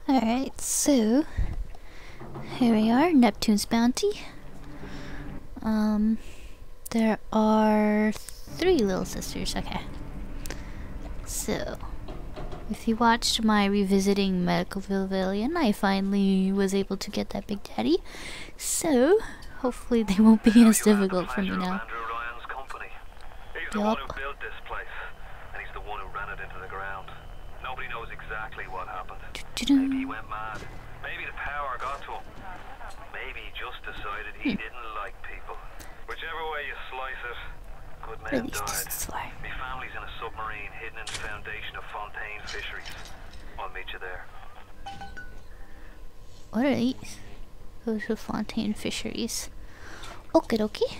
Alright, so here we are, Neptune's bounty. There are 3 little sisters, okay. So, if you watched my revisiting medical pavilion, I finally was able to get that Big Daddy. So, hopefully they won't be as difficult for me now. He's the one who built this place, and he's the one who ran it into the ground. Nobody knows exactly what happened. Maybe he went mad. Maybe the power got to him. Maybe he just decided he didn't like people. Whichever way you slice it, good men died. My family's in a submarine hidden in the foundation of Fontaine Fisheries. I'll meet you there. What are these? Those are Fontaine Fisheries. Okie dokie.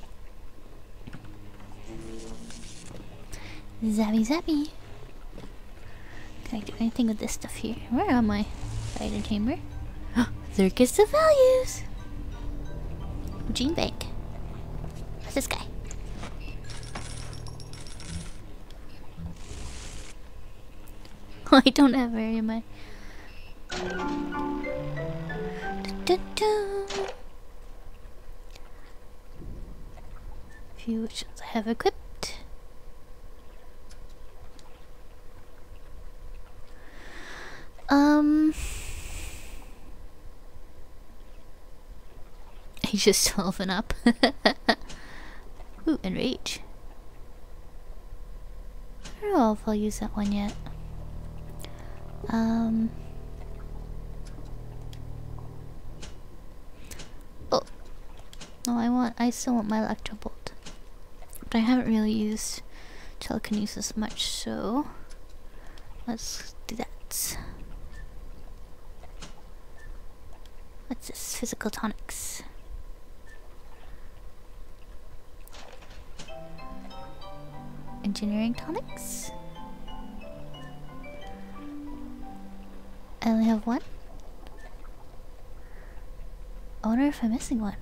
Zappy zappy. Can I do anything with this stuff here? Where am I? Item chamber. Circus of Values! Gene Bank. What's this guy? I don't have very much. Few which I have equipped. He's just 12 and up. Ooh, enrage. I don't know if I'll use that one yet. Oh. No, I still want my Electrobolt. But I haven't really used telekinesis much, so let's do that. What's this? Physical tonics. Engineering tonics? I only have one? I wonder if I'm missing one.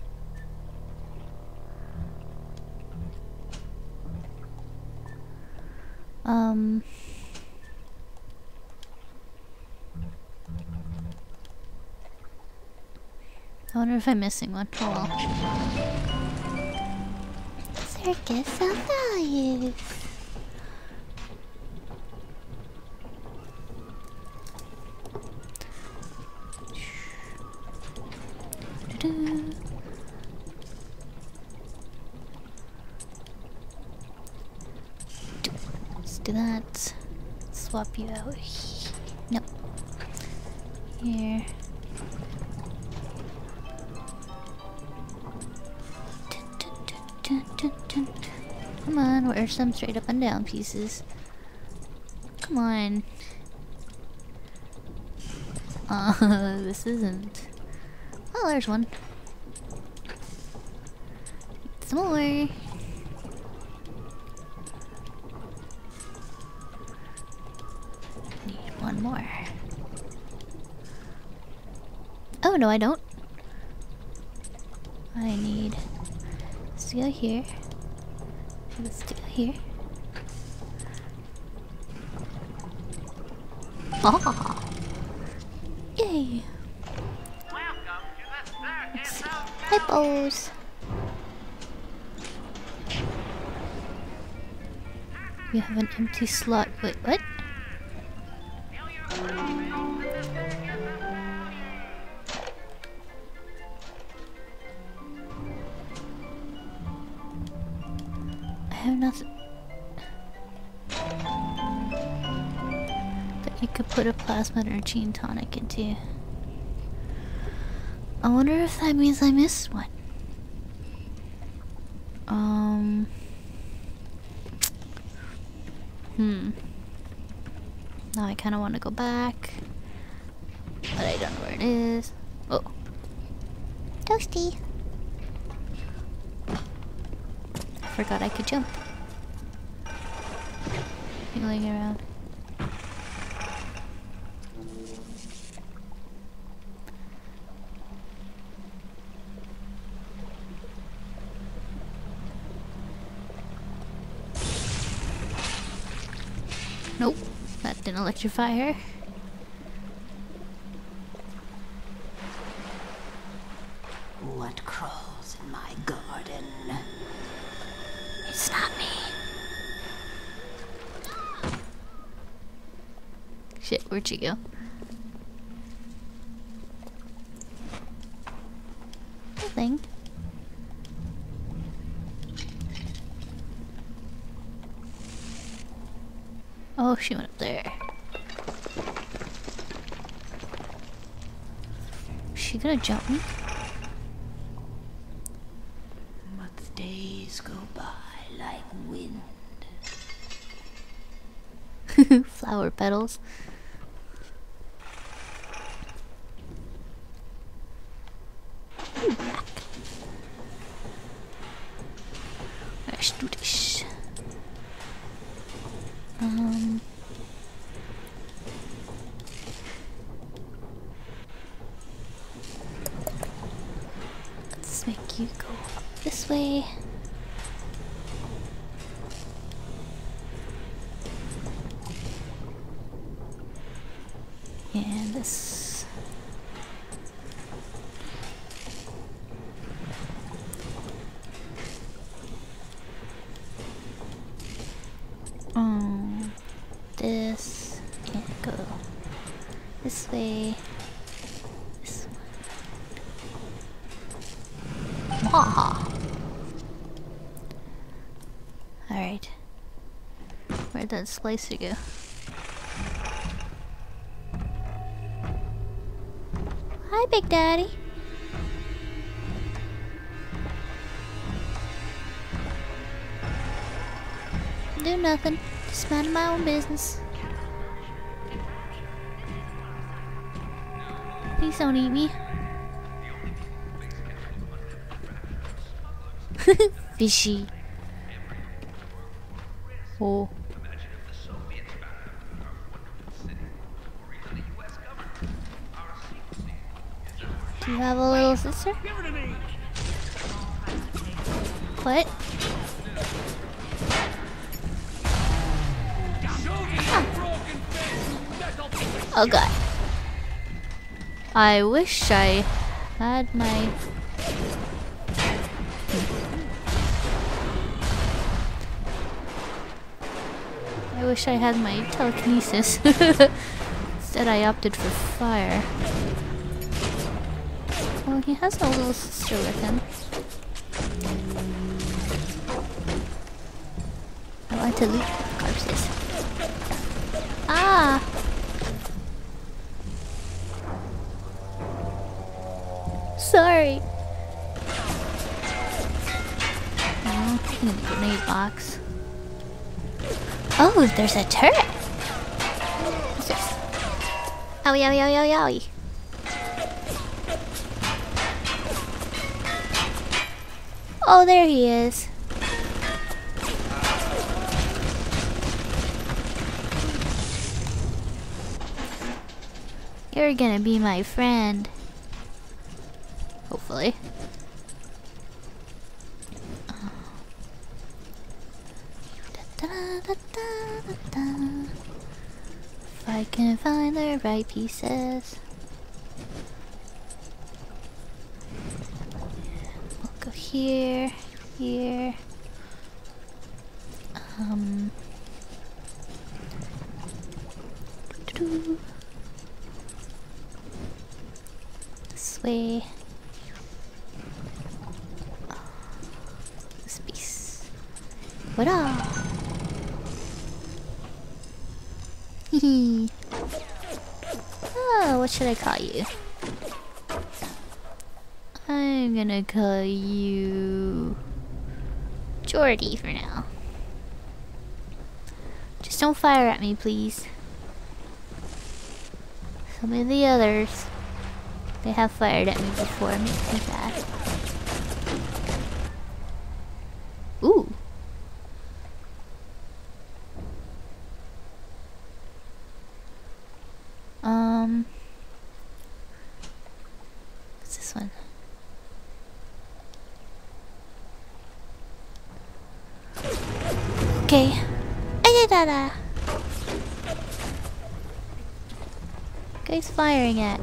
I wonder if I'm missing one. Oh well. Circus of Values. Let's do that. Swap you out. Nope. Here. Come on, where are some straight up and down pieces? Come on. This isn't. Oh, there's one. Some more. Need one more. Oh, no, I don't. I need this to go here. This to go here. Oh! Yay! Let's see. Hippos! We have an empty slot. Wait, what? I have nothing. That you could put a plasma or gene tonic into. I wonder if that means I missed one. Now I kind of want to go back, but I don't know where it is. Oh, Toasty! I forgot I could jump. Wiggling around. Nope, that didn't electrify her. Shit, where'd she go? Nothing. Oh, she went up there. Is she gonna jump me? But the days go by like wind. Flower petals. Back. Let's do this. Let's make you go up this way. And this. This can't go this way. This one. Haha. Alright. Where'd that slicer go? Hi, Big Daddy. Do nothing. Just minding my own business. Please don't eat me. Fishy. Oh. Do you have a little sister? What? Oh god. I wish I had my... I wish I had my telekinesis. Instead I opted for fire. Well, he has no little sister with him. I want to loot corpses. Ah! Sorry. Oh, in the grenade box. Oh, there's a turret. What's this? Owie, owie, owie, owie, owie. Oh, there he is. You're gonna be my friend. Hopefully. If I can find the right pieces. We'll go here, here. This way. This piece. What up? Hehe. Oh, what should I call you? I'm gonna call you Jordy for now. Just don't fire at me, please. Some of the others, they have fired at me before. It makes me sad. Ooh. What's this one? Okay. Ayadada. Guy's firing at.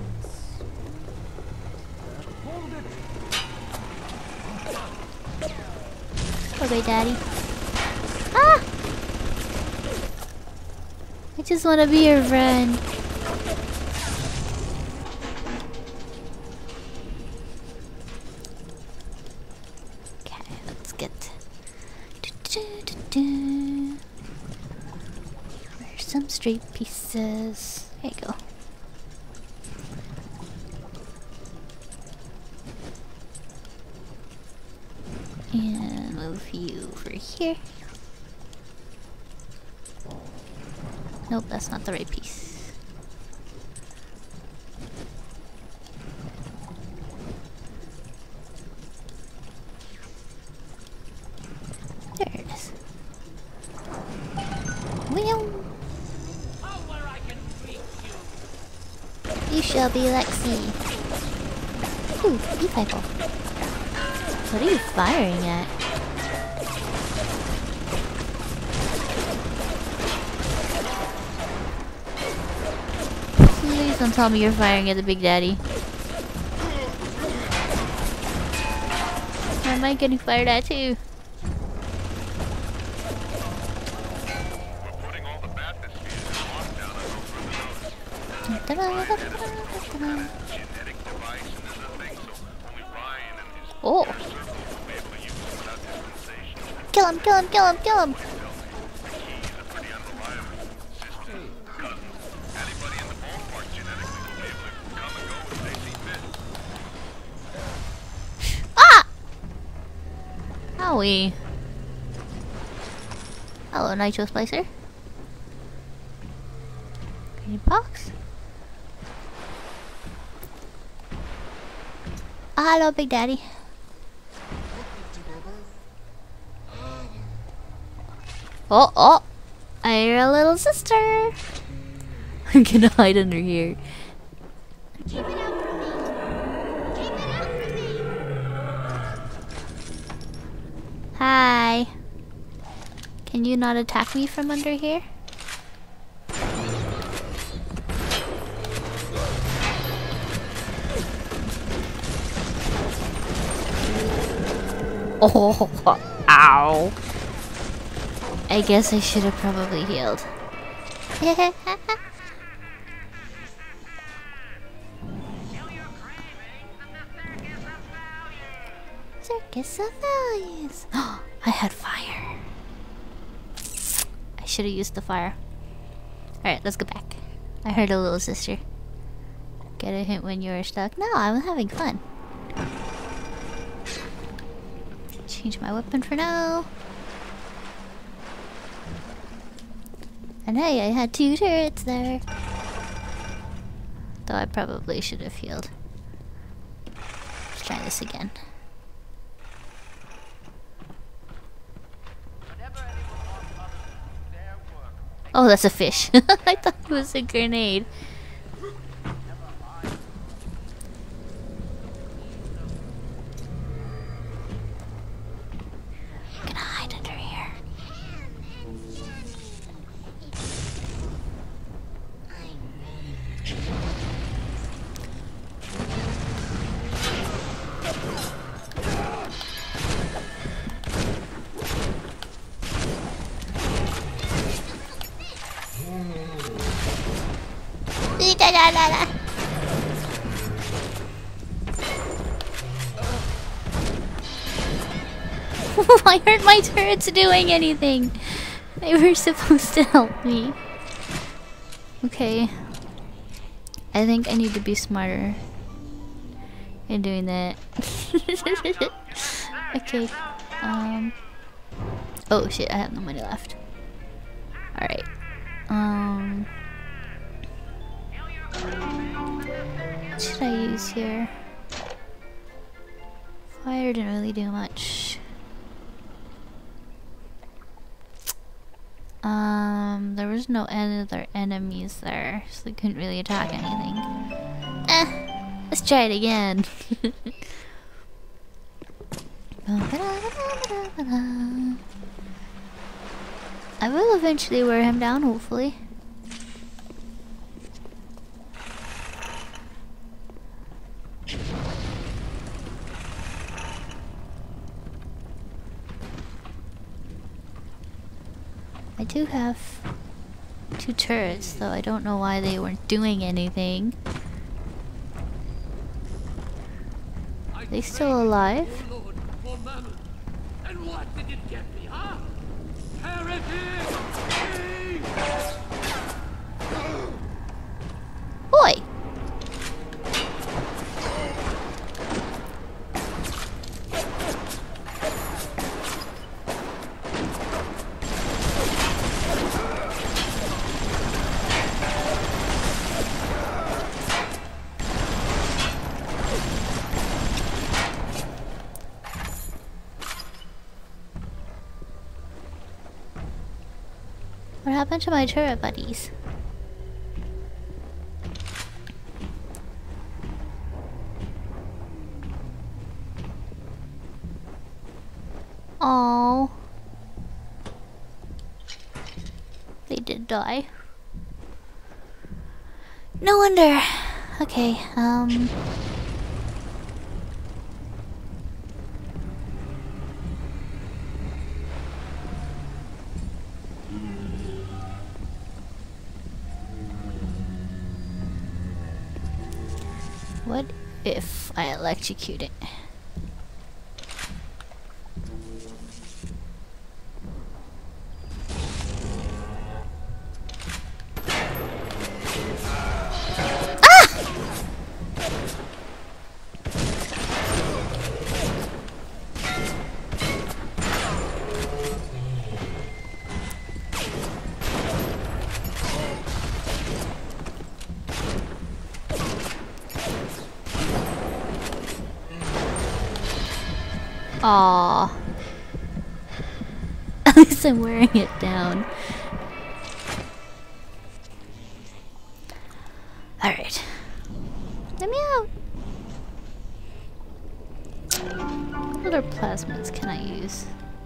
Okay, Daddy. Ah! I just want to be your friend. some straight pieces. There you go. And move you over here. Nope, that's not the right piece. There it is. Well, you shall be Lexi. Ooh, E-Cycle. What are you firing at? Please don't tell me you're firing at the Big Daddy. Or am I getting fired at too? Oh! Kill him, kill him, kill him, kill him! Ah! Owie. Hello, Nitro Splicer. Green box. Hello, Big Daddy. Oh, oh! I hear a little sister! I'm gonna hide under here. Keep it out from me! Keep it out from me! Hi! Can you not attack me from under here? Oh, ow. I guess I should have probably healed. Circus of values. I had fire. I should have used the fire. Alright, let's go back. I heard a little sister. Get a hint when you're stuck. No, I'm having fun. Change my weapon for now. And hey, I had 2 turrets there. Though I probably should have healed. Let's try this again. Oh, that's a fish. I thought it was a grenade. I'm gonna hide under here. Why aren't my turrets doing anything? They were supposed to help me. Okay. I think I need to be smarter in doing that. Okay. Oh shit, I have no money left. Alright. What should I use here? Fire didn't really do much. There was no other enemies there, so they couldn't really attack anything. Let's try it again. I will eventually wear him down, hopefully. I do have 2 turrets, though I don't know why they weren't doing anything. Are they still alive? And what did it get me, huh? Heretic! What happened to my turret buddies? Oh, they did die. No wonder. Okay, what if I electrocute it? Aww. At least I'm wearing it down. Alright. Let me out. What other plasmids can I use?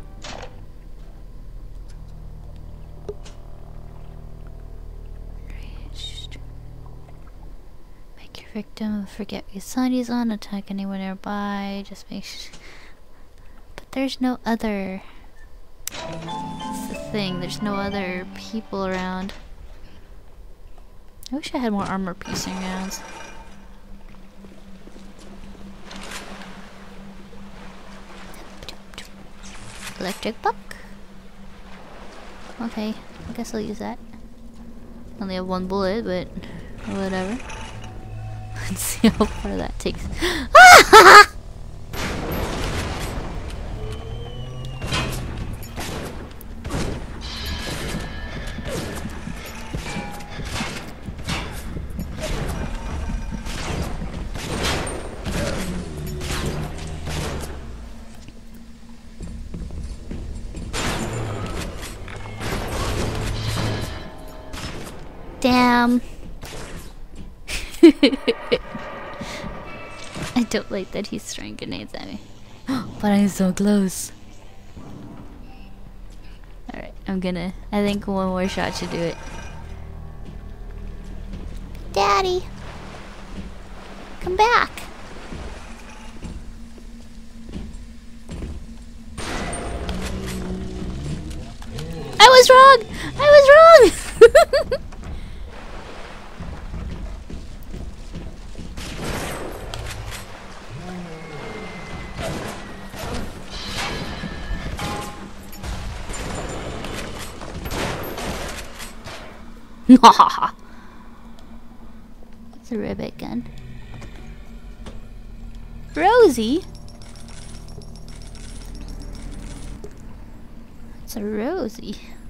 Enraged. Make your victim forget what side he's on, attack anyone nearby, just make sure. There's no other... That's the thing, there's no other people around. I wish I had more armor piercing rounds. Electric buck. Okay, I guess I'll use that. Only have one bullet, but whatever. Let's see how far that takes. Damn. I don't like that he's throwing grenades at me. But I'm so close. Alright, I think one more shot should do it. Daddy! Come back! I was wrong! I was wrong! It's a ribbit gun. Rosie? It's a Rosie.